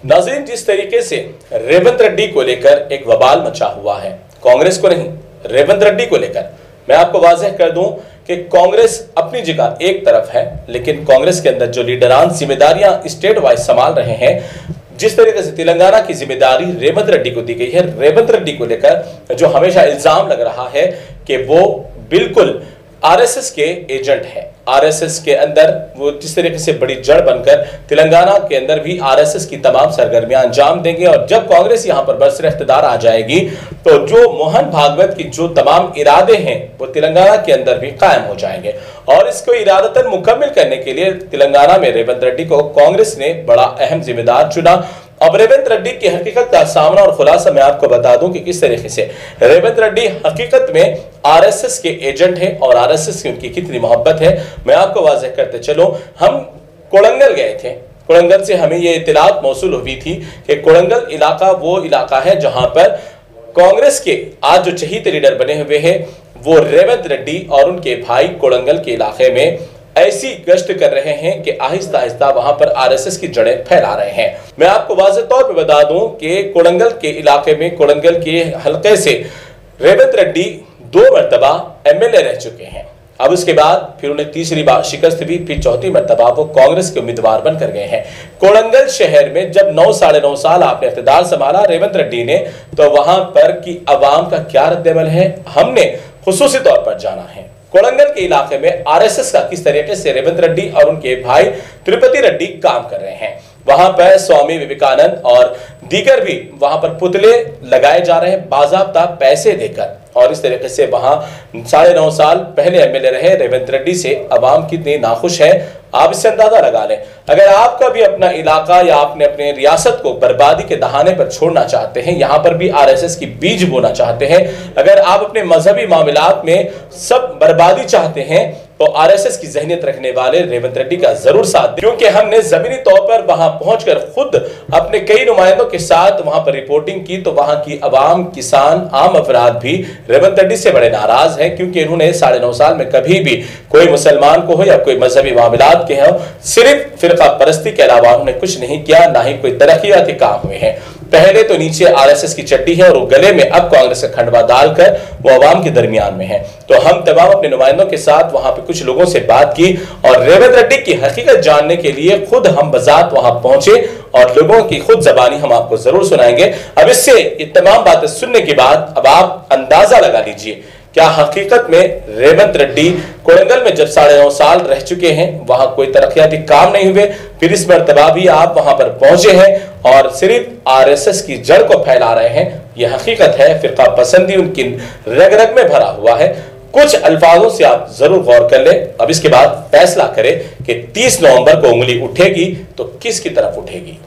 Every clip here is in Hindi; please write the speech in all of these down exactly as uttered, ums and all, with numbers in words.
नाज़रीन, जिस तरीके से रेवंत रेड्डी को लेकर एक वबाल मचा हुआ है, कांग्रेस को नहीं रेवंत रेड्डी को लेकर, मैं आपको वाज़ेह कर दूं कि कांग्रेस अपनी जगह एक तरफ है, लेकिन कांग्रेस के अंदर जो लीडरान जिम्मेदारियां स्टेट वाइज संभाल रहे हैं, जिस तरीके से तेलंगाना की जिम्मेदारी रेवंत रेड्डी को दी गई है, रेवंत रेड्डी को लेकर जो हमेशा इल्जाम लग रहा है कि वो बिल्कुल आरएसएस के एजेंट है, आरएसएस के अंदर वो जिस तरीके से बड़ी जड़ बनकर तेलंगाना के अंदर भी आरएसएस की तमाम सरगर्मियां अंजाम देंगे, और जब कांग्रेस यहां पर बरसर इख्तिदार आ जाएगी तो जो मोहन भागवत की जो तमाम इरादे हैं वो तेलंगाना के अंदर भी कायम हो जाएंगे। और इसको इरादतन मुकम्मल करने के लिए तेलंगाना में रेवंत रेड्डी को कांग्रेस ने बड़ा अहम जिम्मेदार चुना। अब रेवंत रेड्डी की हकीकत का सामना और खुलासा मैं आपको बता दूं कि किस तरीके से रेवंत रेड्डी हकीकत में आरएसएस के एजेंट है और आरएसएस की उनकी कितनी मोहब्बत है, मैं आपको वाज़ेह करते चलो। हम कोड़ंगल गए थे, कोड़ंगल से हमें यह इत्तलात मौसूल हुई थी कि कोड़ंगल इलाका वो इलाका है जहां पर कांग्रेस के आज जो चहीते लीडर बने हुए हैं वो रेवंत रेड्डी और उनके भाई कोड़ंगल के इलाके में ऐसी गश्त कर रहे हैं कि आहिस्ता आहिस्ता वहां पर आरएसएस की जड़ें फैला रहे हैं। मैं आपको वाज़ेह तौर पे बता दूं कि कोड़ंगल के इलाके में, कोड़ंगल के हलके से रेवंत रेड्डी दो मरतबा एमएलए रह चुके हैं। अब उसके बाद फिर उन्हें तीसरी बार शिकस्त भी, फिर चौथी मरतबा वो कांग्रेस के उम्मीदवार बनकर गए हैं। कोड़ंगल शहर में जब नौ साढ़े नौ साल आपने इख्तिदार संभाला रेवंत रेड्डी ने, तो वहां पर की अवाम का क्या रद्द-ए-अमल है हमने खुसूसी तौर पर जाना है। कोड़ंगल के इलाके में आरएसएस का किस तरीके से रेवंत रेड्डी और उनके भाई तिरुपति रेड्डी काम कर रहे हैं। वहां पर स्वामी विवेकानंद और दीगर भी वहां पर पुतले लगाए जा रहे हैं बाज़ाब्ता पैसे देकर, और इस तरीके से वहां साढ़े नौ साल पहले एमएलए रहे रेवंत रेड्डी से अवाम कितनी नाखुश है आप इससे अंदाजा लगा लें। अगर आपका भी अपना इलाका या आपने अपने रियासत को बर्बादी के दहाने पर छोड़ना चाहते हैं, यहां पर भी आरएसएस की बीज बोना चाहते हैं, अगर आप अपने मजहबी मामलात में सब बर्बादी चाहते हैं, तो आरएसएस की ज़हनियत रखने वाले रेवंत रेड्डी का जरूर साथ दें, क्योंकि हमने जमीनी तौर पर वहां पहुंचकर खुद अपने कई नुमाइंदों के साथ वहां पर रिपोर्टिंग की, तो वहां की अवाम, किसान, आम अफराद भी रेवंत रेड्डी से बड़े नाराज हैं, क्योंकि इन्होंने साढ़े नौ साल में कभी भी कोई मुसलमान को हो या कोई मजहबी मामलात के हो, सिर्फ फिरका परस्ती के अलावा उन्होंने कुछ नहीं किया, ना ही कोई तरक्याती काम हुए हैं। पहले तो नीचे आरएसएस की चड्डी है और वो गले में अब कांग्रेस का खंडवा डालकर वो अवाम के दरमियान में है। तो हम तमाम अपने नुमाइंदों के साथ वहां पे कुछ लोगों से बात की और रेवंत रेड्डी की हकीकत जानने के लिए खुद हम बजात वहां पहुंचे और लोगों की खुद जबानी हम आपको जरूर सुनाएंगे। अब इससे ये तमाम बातें सुनने के बाद अब आप अंदाजा लगा लीजिए क्या हकीकत में रेवंत रेड्डी कोड़ंगल में जब साढ़े नौ साल रह चुके हैं, वहां कोई तरक्याती काम नहीं हुए, फिर इस मर्तबा भी आप वहां पर पहुंचे हैं और सिर्फ आरएसएस की जड़ को फैला रहे हैं। यह हकीकत है, फिरका पसंदी उनकी रग रग में भरा हुआ है। कुछ अल्फाजों से आप जरूर गौर कर लें, अब इसके बाद फैसला करें कि तीस नवंबर को उंगली उठेगी तो किसकी तरफ उठेगी।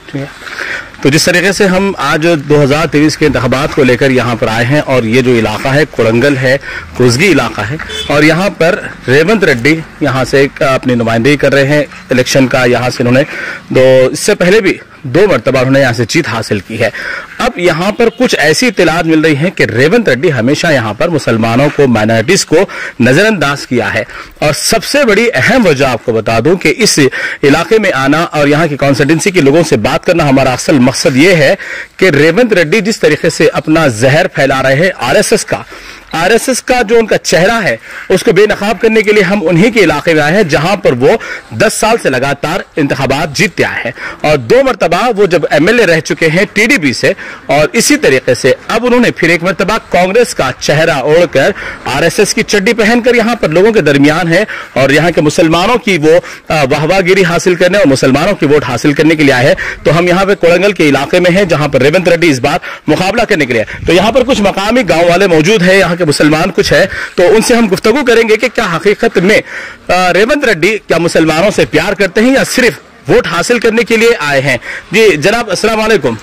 तो जिस तरीके से हम आज दो हज़ार तेईस के इंतखाबात को लेकर यहाँ पर आए हैं, और ये जो इलाका है कोड़ंगल है, कुसगी इलाका है, और यहाँ पर रेवंत रेड्डी यहाँ से अपनी नुमाइंदगी कर रहे हैं इलेक्शन का। यहाँ से इन्होंने दो इससे पहले भी दो मरतबा उन्होंने यहाँ से जीत हासिल की है। अब यहाँ पर कुछ ऐसी इत्तलात मिल रही है कि रेवंत रेड्डी हमेशा यहाँ पर मुसलमानों को, माइनॉरिटीज को नजरअंदाज किया है, और सबसे बड़ी अहम वजह आपको बता दूं कि इस इलाके में आना और यहाँ की कॉन्स्टिट्यूंसी के लोगों से बात करना हमारा असल मकसद ये है कि रेवंत रेड्डी जिस तरीके से अपना जहर फैला रहे हैं आरएसएस का, आरएसएस का जो उनका चेहरा है उसको बेनकाब करने के लिए हम उन्हीं के इलाके में आए हैं जहां पर वो दस साल से लगातार इंतखाबात जीतते आए हैं, और दो मरतबा वो जब एमएलए रह चुके हैं टीडीपी से, और इसी तरीके से अब उन्होंने फिर एक मरतबा कांग्रेस का चेहरा ओढ़कर आरएसएस की चड्डी पहनकर यहाँ पर लोगों के दरमियान है और यहाँ के मुसलमानों की वो वाहवागिरी हासिल करने और मुसलमानों की वोट हासिल करने के लिए आए हैं। तो हम यहाँ पे कोड़ंगल के इलाके में हैं जहां पर रेवंत रेड्डी इस बार मुकाबला करने के लिए, तो यहाँ पर कुछ मकामी गाँव वाले मौजूद है, यहाँ के मुसलमान कुछ है, तो उनसे हम गुफ्तगू करेंगे कि क्या हकीकत में रेवंत रेड्डी क्या मुसलमानों से प्यार करते हैं या सिर्फ वोट हासिल करने के लिए आए हैं। जी जनाब, अस्सलाम वालेकुम।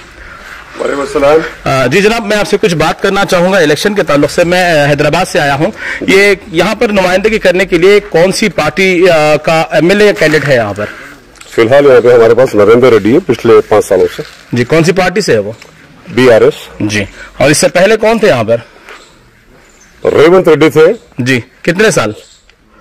जी जनाब, मैं आपसे कुछ बात करना चाहूंगा इलेक्शन के ताल्लुक से। मैं हैदराबाद से आया हूं, ये यहाँ पर नुमाइंदगी करने के लिए कौन सी पार्टी का एमएलए कैंडिडेट है यहाँ पर? फिलहाल यहाँ पे हमारे पास नरेंद्र रेड्डी है पिछले पांच सालों से। जी, कौन सी पार्टी से है वो? बीआरएस। जी, और इससे पहले कौन थे यहाँ पर? रेवंत रेड्डी थे। जी, कितने साल?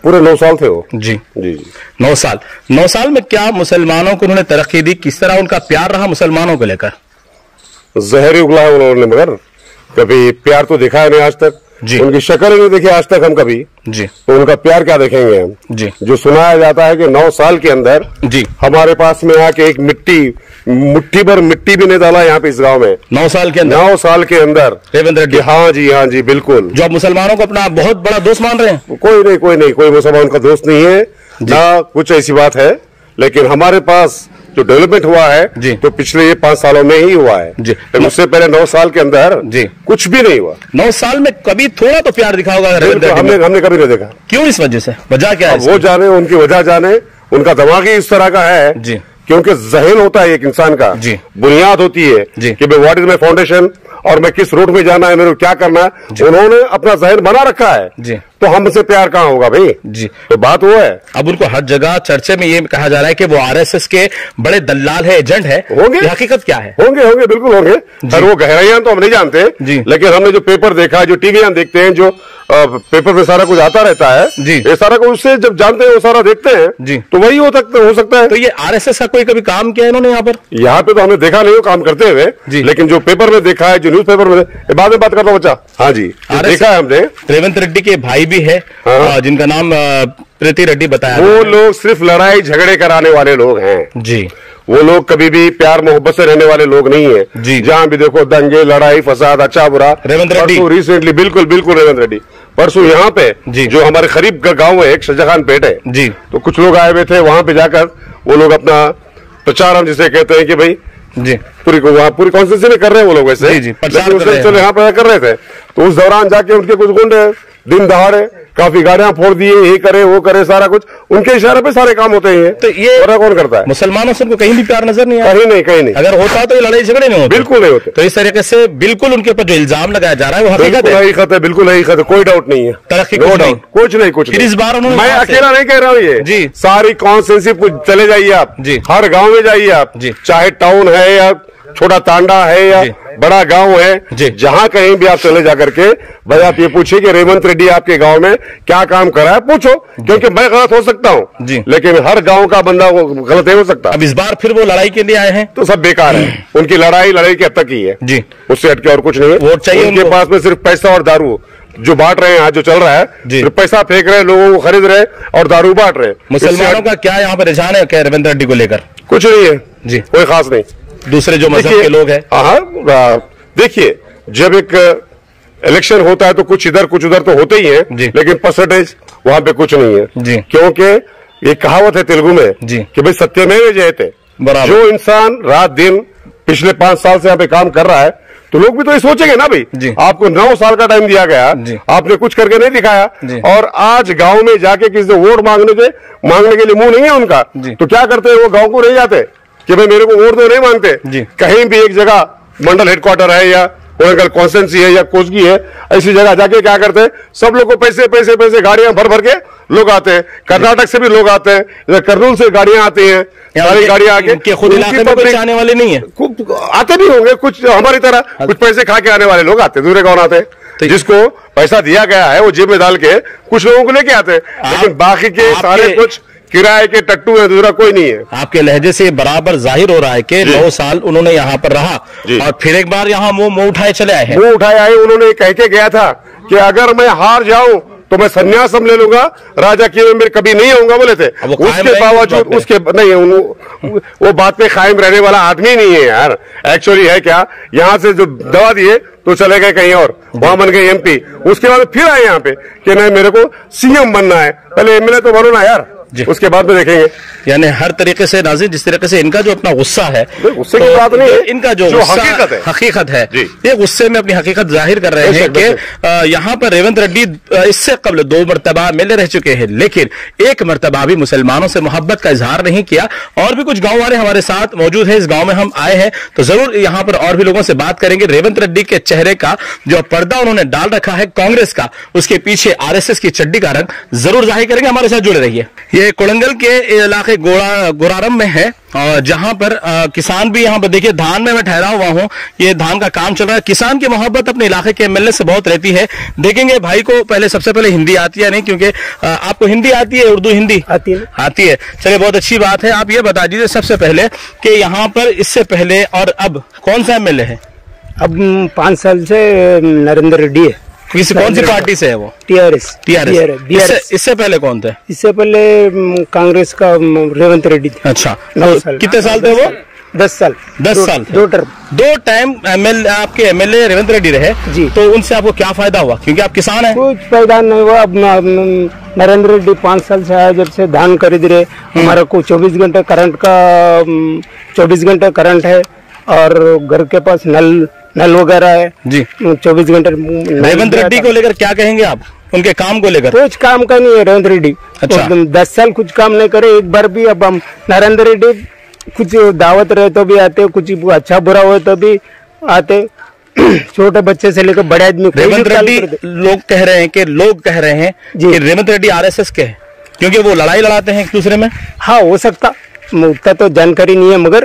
पूरे नौ साल थे वो। जी जी जी नौ साल नौ साल में क्या मुसलमानों को उन्होंने तरक्की दी? किस तरह उनका प्यार रहा मुसलमानों को लेकर? जहर ही उगला है उन्होंने, मगर कभी प्यार तो देखा है नहीं आज तक। जी। उनकी शक्ल नहीं देखी आज तक हम कभी। जी तो उनका प्यार क्या देखेंगे हम? जी जो सुनाया जाता है कि नौ साल के अंदर जी हमारे पास में आके एक मिट्टी मुट्ठी भर मिट्टी भी नहीं डाला यहाँ पे इस गांव में। नौ साल के अंदर नौ साल के अंदर रेवंत रेड्डी, हाँ जी हाँ जी बिल्कुल। जो आप मुसलमानों को अपना बहुत बड़ा दोस्त मान रहे हैं? कोई नहीं कोई नहीं कोई मुसलमान का दोस्त नहीं है ना, कुछ ऐसी बात है। लेकिन हमारे पास जो डेवलपमेंट हुआ है जी। तो पिछले ये पांच सालों में ही हुआ है जी। तो उससे पहले नौ साल के अंदर जी कुछ भी नहीं हुआ। नौ साल में कभी थोड़ा तो प्यार दिखा होगा रेवंत तो रेड्डी हमने में? हमने कभी नहीं देखा। क्यों? इस वजह से वजह क्या है? वो जाने, उनकी वजह जाने, उनका दिमाग ही इस तरह का है जी क्योंकि जहन होता है एक इंसान का, जी। बुनियाद होती है जी। कि भाई व्हाट इज माई फाउंडेशन और मैं किस रूट में जाना है, मेरे को क्या करना है। उन्होंने अपना जहन बना रखा है जी। तो हमसे प्यार कहाँ होगा भाई? जी तो बात वो है। अब उनको हर जगह चर्चे में ये कहा जा रहा है कि वो आरएसएस के बड़े दल्लाल है, एजेंट है। होंगे। ये हकीकत क्या है? होंगे होंगे बिल्कुल होंगे। और वो गहराइयां तो हम नहीं जानते जी। लेकिन हमने जो पेपर देखा, जो टीवी हम देखते हैं, जो आ, पेपर में सारा कुछ आता रहता है जी। ये सारा कुछ उससे जब जानते हैं वो सारा देखते हैं जी। तो वही हो सकता हो सकता है। तो ये आरएसएस का कोई कभी काम किया है इन्होंने यहाँ पर? यहाँ पे तो हमने देखा नहीं हो काम करते हुए जी। लेकिन जो पेपर में देखा है, जो न्यूज पेपर में, बाद में बात करता हूँ बच्चा। हाँ जी जो देखा है हमने। रेवंत रेड्डी के भाई भी है हाँ। जिनका नाम आ, प्रीति रेड्डी बताया। वो लोग सिर्फ लड़ाई झगड़े कराने वाले लोग हैं जी। वो लोग कभी भी प्यार मोहब्बत से रहने वाले लोग नहीं है जी। जहाँ भी देखो दंगे, लड़ाई, फसाद, अच्छा बुरा। रेवंत रेड्डी रिसेंटली बिल्कुल बिल्कुल रेवंत रेड्डी परसों यहाँ पे जी। जो हमारे करीब का गांव है एक शाहजहां पेट है जी। तो कुछ लोग आए हुए थे वहां पे जाकर वो लोग अपना प्रचार हम जिसे कहते हैं कि भाई जी पूरी वहाँ पूरी कॉन्स्टिट्यूंसी में कर रहे हैं वो लोग वैसे जी, जी, प्रचार लेकिन कर रहे उससे हैं। यहाँ पे कर रहे थे तो उस दौरान जाके उनके कुछ गुंडे दिन दहाड़े काफी गाड़ियां फोड़ दिए, ये करे वो करे, सारा कुछ उनके इशारे पे सारे काम होते हैं। तो ये और कौन करता है? मुसलमानों से उनको कहीं भी प्यार नजर नहीं आया? कहीं नहीं कहीं नहीं। अगर होता तो ये लड़ाई झगड़े नहीं होते, बिल्कुल नहीं होते। तो इस तरीके से बिल्कुल उनके ऊपर जो इल्जाम लगाया जा रहा है वो हकीकत बिल्कुल है। हकीकत है, बिल्कुल हकीकत है, कोई डाउट नहीं है। तरक्की नो कुछ नहीं। डाउट, कुछ नहीं कुछ फिर नहीं। इस बार उन्होंने मैं कहा से- अकेला नहीं कह रहा हूँ ये जी। सारी कॉन्स्टिट्यूंसी चले जाइए आप जी। हर गांव में जाइए आप जी। चाहे टाउन है या छोटा तांडा है या जी। बड़ा गांव जी। है, जहां कहीं भी आप चले जाकर के भाई आप ये पूछिए कि रेवंत रेड्डी आपके गांव में क्या काम करा है, पूछो। क्योंकि मैं गलत हो सकता हूं जी। लेकिन हर गांव का बंदा वो गलत नहीं हो सकता। अब इस बार फिर वो लड़ाई के लिए आए हैं तो सब बेकार है, उनकी लड़ाई लड़ाई की हद तक ही है जी। उससे हटके और कुछ नहीं है। वोट चाहिए उनके उनको। पास में सिर्फ पैसा और दारू जो बांट रहे हैं, आज जो चल रहा है जी। सिर्फ पैसा फेंक रहे हैं, लोगों को खरीद रहे और दारू बांट रहे हैं। मुसलमानों इससे का क्या यहाँ पर रुझान है क्या रेवंत रेड्डी को लेकर? कुछ नहीं है जी। कोई खास नहीं। दूसरे जो मजहब देखिए- के लोग हैं? हाँ हाँ, देखिए जब एक इलेक्शन होता है तो कुछ इधर कुछ उधर तो होते ही है जी। लेकिन परसेंटेज वहां पे कुछ नहीं है जी। क्योंकि ये कहावत है तेलुगु में जी। कि भाई सत्यमेव जयते। बराबर। जो इंसान रात दिन पिछले पांच साल से यहाँ पे काम कर रहा है तो लोग भी तो ये सोचेंगे ना भाई जी। आपको नौ साल का टाइम दिया गया, जी। आपने कुछ करके नहीं दिखाया जी। और आज गांव में जाके किसी से वोट मांगने के मांगने के लिए मुंह नहीं है उनका जी। तो क्या करते हैं वो गांव को नहीं जाते कि भाई मेरे को वोट दो, नहीं मांगते। जी। कहीं भी एक जगह मंडल हेडक्वार्टर है या कोरंगल कॉन्स्टेंसी है या कोसगी है, ऐसी जगह जाके क्या करते हैं सब लोग को पैसे पैसे पैसे गाड़ियां भर भर के लोग आते हैं। कर्नाटक से भी लोग आते हैं, इधर कर्नूल से गाड़ियां आती हैं, सारी गाड़ियां आके इनके खुद इलाके में कुछ आने वाले नहीं है? कुछ आते भी होंगे, कुछ हमारी तरह कुछ पैसे खा के आने वाले लोग आते हैं, दूसरे कौन आते हैं? तो जिसको पैसा दिया गया है वो जेब में डाल के कुछ लोगों को लेके आते हैं, लेकिन बाकी के आपके- सारे कुछ किराए के टट्टू है, दूसरा कोई नहीं है। आपके लहजे से बराबर जाहिर हो रहा है कि नौ साल उन्होंने यहाँ पर रहा जी। और फिर एक बार यहाँ मुंह मुंह उठाए चले आए हैं। वो उठाए आए, उन्होंने कह के गया था कि अगर मैं हार जाऊं तो मैं संन्यास हम ले लूंगा, राजा की में कभी नहीं आऊंगा बोले थे। अब वो कायम उसके रहेंगे बावजूद उस बात उसके नहीं उन, वो बात पे कायम रहने वाला आदमी नहीं है यार। एक्चुअली है क्या, यहाँ से जो दवा दिए तो चले गए कहीं और, वहां बन गए एमपी, उसके बाद फिर आए यहाँ पे कि नहीं मेरे को सीएम बनना है, पहले एमएलए तो बनो ना यार, उसके बाद में देखेंगे। यानी हर तरीके से नाज़रीन जिस तरीके से इनका जो अपना गुस्सा है, गुस्से की बात नहीं है, इनका जो, जो गुस्सा हकीकत है हकीकत है जी। ये गुस्से में अपनी हकीकत जाहिर कर रहे हैं कि अ, यहाँ पर रेवंत रेड्डी अ, इससे कबल दो मरतबा मिले रह चुके हैं लेकिन एक मरतबा भी मुसलमानों से मोहब्बत का इजहार नहीं किया। और भी कुछ गांव वाले हमारे साथ मौजूद है, इस गांव में हम आए हैं तो जरूर यहाँ पर और भी लोगों से बात करेंगे। रेवंत रेड्डी के चेहरे का जो पर्दा उन्होंने डाल रखा है कांग्रेस का, उसके पीछे आरएसएस की चड्डी का रंग जरूर जाहिर करेंगे। हमारे साथ जुड़े रहिए। ये ये कोलंगल के इलाके गोरा गोरारम में है, और जहां पर आ, किसान भी यहाँ पर देखिए धान में मैं ठहरा हुआ हूँ, ये धान का काम चल रहा है। किसान की मोहब्बत अपने इलाके के एमएलए से बहुत रहती है। देखेंगे भाई को पहले, सबसे पहले हिंदी आती है नहीं, क्योंकि आ, आपको हिंदी आती है, उर्दू हिंदी आती है आती है चलिए बहुत अच्छी बात है। आप ये बता दीजिए सबसे पहले कि यहाँ पर इससे पहले और अब कौन सा एमएलए है? अब पाँच साल से नरेंद्र रेड्डी है। किसी कौन सी पार्टी से है वो? टीआरएस। टीआरएस। इससे, इससे पहले कौन थे? इससे पहले कांग्रेस का रेवंत रेड्डी थे। अच्छा, तो कितने साल थे वो? दस साल। दस साल दो टर्म दो टाइम एमएलए आपके एमएलए रेवंत रेड्डी रहे जी। तो उनसे आपको क्या फायदा हुआ, क्योंकि आप किसान हैं? कुछ फायदा नहीं हुआ। अब नरेंद्र रेड्डी पाँच साल से आया, जब से धान खरीद रहे, हमारा को चौबीस घंटे करंट का चौबीस घंटे करंट है, और घर के पास नल नल वगैरह है जी, चौबीस घंटे। रेवंत रेड्डी को लेकर क्या कहेंगे आप, उनके काम को लेकर? कुछ काम का नहीं है रेवंत रेड्डी। अच्छा। तो दस साल कुछ काम नहीं करे एक बार भी। अब हम नरेंद्र रेड्डी कुछ दावत रहे तो भी आते, कुछ अच्छा बुरा हो तो भी आते, छोटे बच्चे से लेकर बड़े आदमी। रेवंत रेड्डी लोग कह रहे हैं कि लोग कह रहे हैं कि रेवंत रेड्डी आरएसएस के हैं, क्योंकि वो लड़ाई लड़ाते हैं एक दूसरे में। हाँ हो सकता, उतना तो जानकारी नहीं है, मगर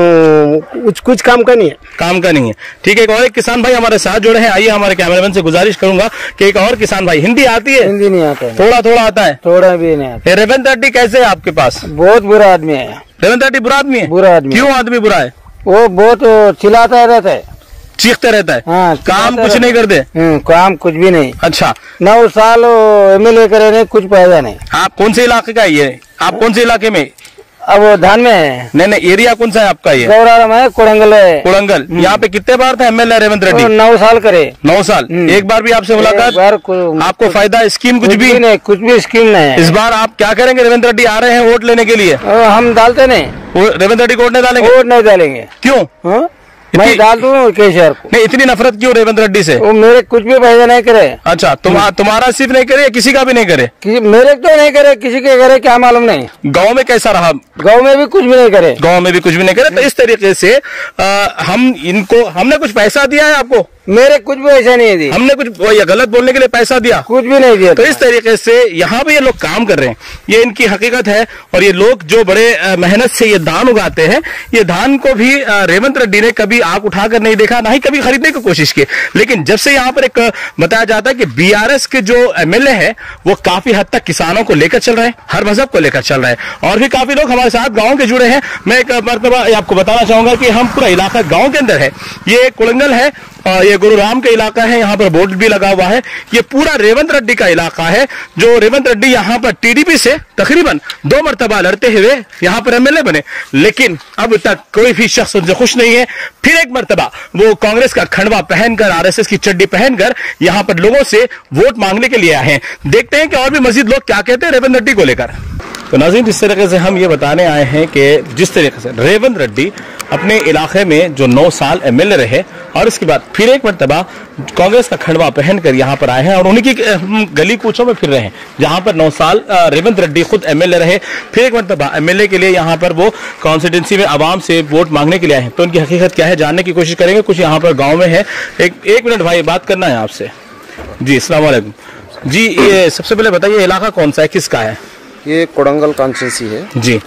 कुछ कुछ काम का नहीं है। काम का नहीं है, ठीक है। एक और एक किसान भाई हमारे साथ जुड़े हैं, आइए हमारे कैमरामैन से गुजारिश करूंगा कि एक और किसान भाई, हिंदी आती है? हिंदी नहीं आता है, थोड़ा थोड़ा आता है, थोड़ा भी नहीं आता। रेवंत रेड्डी कैसे है आपके पास? बहुत बुरा आदमी है रेवंत रेड्डी। बुरा आदमी है? बुरा आदमी। क्यों आदमी बुरा है? वो बहुत चिल्लाता रहता है, चीखता रहता है। हाँ, काम कुछ नहीं करते? काम कुछ भी नहीं। अच्छा, नौ साल एमएलए करे नहीं, कुछ फायदा नहीं। आप कौन से इलाके का ये? आप कौन से इलाके में? अब वो धान में है। नहीं नहीं, एरिया कौन सा है आपका? ये गौरारम है, कोड़ंगल है। कोड़ंगल। यहाँ पे कितने बार था एमएलए रेवंत रेड्डी? नौ साल करे। नौ साल। एक बार भी आपसे मुलाकात? आपको फायदा स्कीम कुछ भी नहीं? कुछ भी स्कीम नहीं है। इस बार आप क्या करेंगे? रेवंत रेड्डी आ रहे हैं वोट लेने के लिए, हम डालते नहीं। रेवंत रेड्डी को वोट नहीं डालेंगे? वोट नहीं डालेंगे। क्यों? मैं डाल दूं केसीआर को। नहीं, इतनी नफरत क्यों रेवंत रेड्डी से? वो मेरे कुछ भी फायदा नहीं करे। अच्छा, तुम तुम्हारा सिर्फ नहीं करे, किसी का भी नहीं करे? मेरे तो नहीं करे, किसी के करे क्या मालूम नहीं। गांव में कैसा रहा? गांव में भी कुछ भी नहीं करे। गांव में भी कुछ भी नहीं करे। तो इस तरीके से आ, हम इनको, हमने कुछ पैसा दिया है आपको? मेरे कुछ भी ऐसा नहीं दिया। हमने कुछ या गलत बोलने के लिए पैसा दिया? कुछ भी नहीं दिया। तो इस तरीके से यहाँ पे ये लोग काम कर रहे हैं, ये इनकी हकीकत है। और ये लोग जो बड़े मेहनत से ये धान उगाते हैं, ये धान को भी रेवंत रेड्डी ने कभी आंख उठाकर नहीं देखा, ना ही कभी खरीदने की कोशिश की। लेकिन जब से यहाँ पर एक बताया जाता है कि बीआरएस के जो एमएलए है वो काफी हद तक किसानों को लेकर चल रहे हैं, हर मजहब को लेकर चल रहे हैं, और भी काफी लोग हमारे साथ गाँव के जुड़े हैं। मैं एक मरतबा आपको बताना चाहूंगा कि हम पूरा इलाका गाँव के अंदर है। ये कोलंगल है, ये गुरुराम का इलाका है, यहाँ पर बोर्ड भी लगा हुआ है। ये पूरा रेवंत रेड्डी का इलाका है, जो रेवंत रेड्डी यहाँ पर टीडीपी से तकरीबन दो मरतबा लड़ते हुए यहाँ पर एमएलए बने, लेकिन अब तक कोई भी शख्स उनसे खुश नहीं है। फिर एक मरतबा वो कांग्रेस का खंडवा पहनकर, आरएसएस की चड्डी पहनकर यहाँ पर लोगों से वोट मांगने के लिए आए हैं। देखते हैं कि और भी मजीद लोग क्या कहते हैं रेवंत रेड्डी को लेकर। तो नाज़रीन, जिस तरीके से हम ये बताने आए हैं कि जिस तरीके से रेवंत रेड्डी अपने इलाके में जो नौ साल एमएलए रहे और उसके बाद फिर एक मरतबा कांग्रेस का खंडवा पहनकर यहाँ पर आए हैं और उन्हीं की गली कूचों में फिर रहे हैं, जहाँ पर नौ साल रेवंत रेड्डी खुद एमएलए रहे। फिर एक मरतबा एमएलए के लिए यहाँ पर वो कॉन्स्टिट्यूंसी में आवाम से वोट मांगने के लिए आए हैं। तो उनकी हकीकत क्या है जानने की कोशिश करेंगे। कुछ यहाँ पर गाँव में है। एक एक मिनट भाई, बात करना है आपसे। जी, अस्सलाम वालेकुम जी। ये सबसे पहले बताइए, इलाका कौन सा है, किसका है? ये कोड़ंगल कॉन्स्टिट्यूंसी है जी।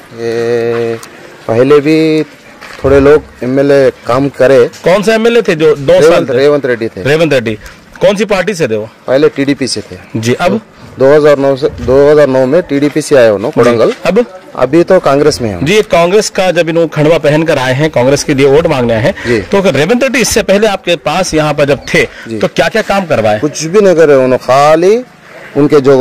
ये पहले भी थोड़े लोग एमएलए काम करे। कौन सा एमएलए थे जो दो साल? रेवंत रेड्डी थे। रेवंत रेड्डी कौन सी पार्टी से थे वो? पहले टीडीपी से थे जी। अब दो हज़ार नौ से दो हज़ार नौ में टीडीपी से आए हो कोड़ंगल। अब अभी तो कांग्रेस में है जी। कांग्रेस का जब इन्होंने खंडवा पहनकर आए हैं, कांग्रेस के लिए वोट मांगने आए हैं, तो रेवंत रेड्डी इससे पहले आपके पास यहाँ पर जब थे तो क्या क्या काम करवाए? कुछ भी नहीं करे उन्होंने, खाली उनके जो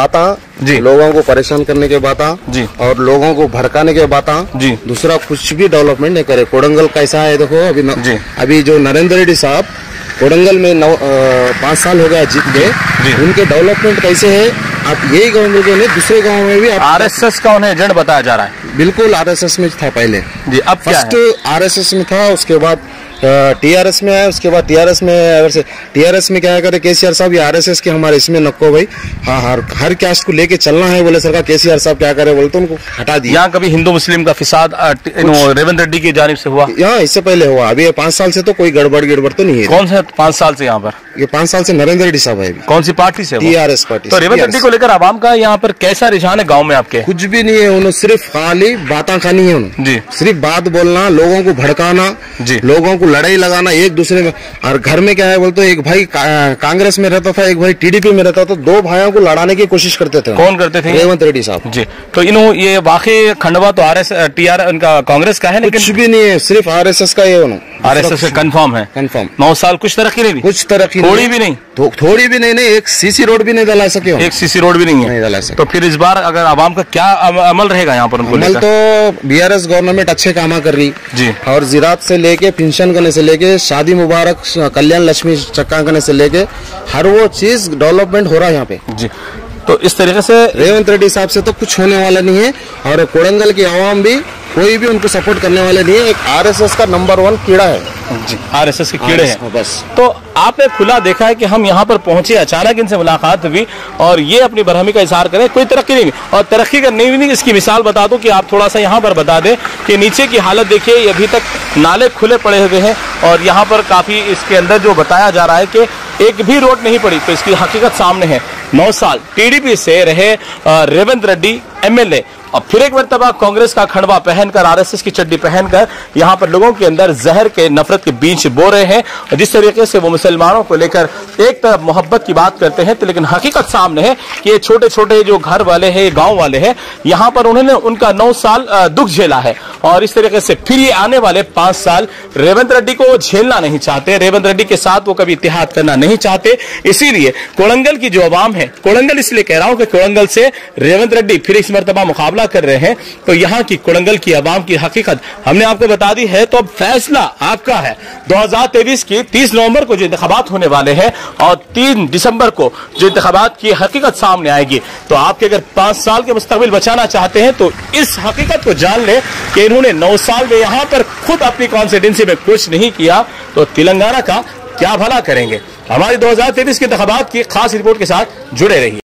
बातें, लोगों को परेशान करने के बातें और लोगों को भड़काने के बातें, दूसरा कुछ भी डेवलपमेंट नहीं करे। कोड़ंगल कैसा है देखो, अभी न, अभी जो नरेंद्र रेड्डी साहब कोड़ंगल में नौ पाँच साल हो गया जीत गए, उनके डेवलपमेंट कैसे है आप यही गाँव में नहीं दूसरे गाँव में भी। आरएसएस का उन्हें एजेंट बताया जा रहा है। बिल्कुल आरएसएस में था पहले जी। अब फर्स्ट आरएसएस में था, उसके बाद टीआरएस में आए, उसके बाद टीआरएस में अगर से टीआरएस में क्या करे केसीआर साहब, ये आरएसएस के हमारे इसमें नक्को भाई, हाँ हर हर कास्ट को लेके चलना है बोले सरकार, केसीआर साहब क्या करे बोलते उनको हटा दिया। यहाँ कभी हिंदू मुस्लिम का फिसाद रेवंत रेड्डी की जानिब से हुआ? यहाँ इससे पहले हुआ, अभी पांच साल से तो कोई गड़बड़ गड़बड़ तो नहीं है। कौन से पांच साल से यहाँ पर? ये पांच साल से नरेंद्र रेड्डी साहब है। कौन सी पार्टी से? TRS party. तो रेवंत रेड्डी को लेकर आवाम का यहाँ पर कैसा रुझान है गाँव में आपके? कुछ भी नहीं है, उन्होंने सिर्फ खाली बातें खानी है उन्होंने जी, सिर्फ बात बोलना, लोगों को भड़काना जी, लोगों को लड़ाई लगाना एक दूसरे में। और घर में क्या है बोलते, एक भाई कांग्रेस में रहता था, एक भाई टीडीपी में रहता था, दो भाइयों को लड़ाने की कोशिश करते थे। कौन करते थे? रेवंत रेड्डी साहब जी। तो इन्हों ये वाकई खंडवा तो आरएस टीआर उनका कांग्रेस का है, लेकिन कुछ भी नहीं है, सिर्फ आरएसएस का ये आरएसएस का कंफर्म है। कंफर्म नौ साल कुछ तरक्की नहीं, कुछ तरक्की थोड़ी भी नहीं, थोड़ी भी नहीं, नहीं एक सीसी रोड भी नहीं डला सके, एक सीसी रोड भी नहीं है, नहीं डला सके। तो फिर इस बार अगर आवाम का क्या अमल रहेगा यहाँ पर? अमल तो बीआरएस गवर्नमेंट अच्छे काम कर रही जी, और जिरात से लेके पेंशन करने से लेके शादी मुबारक कल्याण लक्ष्मी चक्का करने से लेके हर वो चीज डेवलपमेंट हो रहा है यहाँ पे जी। तो इस तरीके से रेवंत रेड्डी साहब से तो कुछ होने वाला नहीं है, और कोडंगल की आवाम भी कोई भी उनको सपोर्ट करने वाले नहीं है। एक आरएसएस का नंबर वन कीड़ा है जी, आरएसएस के कीड़े हैं बस। तो आपने खुला देखा है कि हम यहाँ पर पहुंचे, अचानक इनसे मुलाकात हुई और ये अपनी बरहमी का इजहार करें, कोई तरक्की नहीं। और तरक्की करनी भी नहीं, इसकी मिसाल बता दूं कि आप थोड़ा सा यहाँ पर बता दें कि नीचे की हालत देखिए, ये अभी तक नाले खुले पड़े हुए हैं और यहाँ पर काफी इसके अंदर जो बताया जा रहा है कि एक भी रोड नहीं पड़ी। तो इसकी हकीकत सामने है। नौ साल टीडीपी से रहे रेवंत रेड्डी एमएलए, और फिर एक मरतबा कांग्रेस का खंडवा पहनकर, आरएसएस की चड्डी पहनकर यहाँ पर लोगों के अंदर जहर के नफरत के बीज बो रहे हैं। और जिस तरीके से वो मुसलमानों को लेकर एक तरफ मोहब्बत की बात करते हैं, तो लेकिन हकीकत सामने है कि ये छोटे छोटे जो घर वाले हैं, गांव वाले हैं, यहाँ पर उन्होंने उनका नौ साल दुख झेला है और इस तरीके से फिर ये आने वाले पांच साल रेवंत रेड्डी को वो झेलना नहीं चाहते, रेवंत रेड्डी के साथ वो कभी इत्तेहाद करना नहीं चाहते। इसीलिए कोडंगल की जो आवाम है, कोडंगल इसलिए कह रहा हूं कि कोडंगल से रेवंत रेड्डी फिर इस मरतबा मुकाबला कर रहे हैं, तो यहाँ की कोडंगल की आवाम की हकीकत हमने आपको बता दी है। तो अब फैसला आपका है। दो हज़ार तेईस की तीस नवंबर को जो इंतखाबात होने वाले हैं और तीन दिसंबर को जो इंतखाबात की हकीकत सामने आएगी, तो आपके अगर पांच साल के मुस्तकबिल बचाना चाहते हैं तो इस हकीकत को जान ले कि इन्होंने नौ साल में यहाँ पर खुद अपनी कॉन्स्टिट्यूंसी में कुछ नहीं किया, तो तेलंगाना का क्या भला करेंगे। हमारी दो हज़ार तेईस के इंतखाबात की खास रिपोर्ट के साथ जुड़े रहिए।